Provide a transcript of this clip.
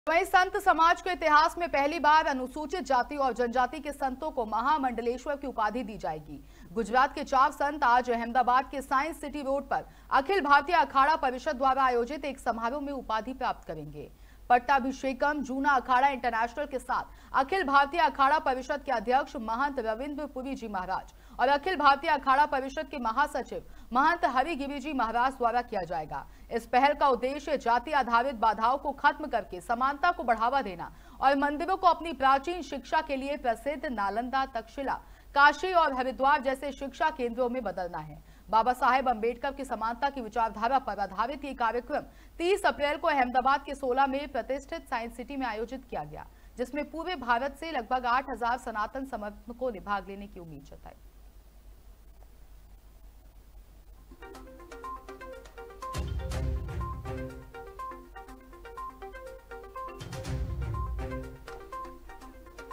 वहीं संत समाज के इतिहास में पहली बार अनुसूचित जाति और जनजाति के संतों को महामंडलेश्वर की उपाधि दी जाएगी। गुजरात के 4 संत आज अहमदाबाद के साइंस सिटी रोड पर अखिल भारतीय अखाड़ा परिषद द्वारा आयोजित एक समारोह में उपाधि प्राप्त करेंगे। पट्टाभिषेकम जूना अखाड़ा इंटरनेशनल के साथ अखिल भारतीय अखाड़ा परिषद के अध्यक्ष महंत रविंद्र पुरी जी महाराज और अखिल भारतीय अखाड़ा परिषद के महासचिव महंत हरिगिरी जी महाराज द्वारा किया जाएगा। इस पहल का उद्देश्य जाति आधारित बाधाओं को खत्म करके समानता को बढ़ावा देना और मंदिरों को अपनी प्राचीन शिक्षा के लिए प्रसिद्ध नालंदा, तक्षशिला, काशी और हरिद्वार जैसे शिक्षा केंद्रों में बदलना है। बाबा साहेब अंबेडकर की समानता की विचारधारा पर आधारित ये कार्यक्रम 30 अप्रैल को अहमदाबाद के 16 में प्रतिष्ठित साइंस सिटी में आयोजित किया गया, जिसमें पूरे भारत से लगभग 8000 सनातन समर्थकों ने भाग लेने की उम्मीद जताई।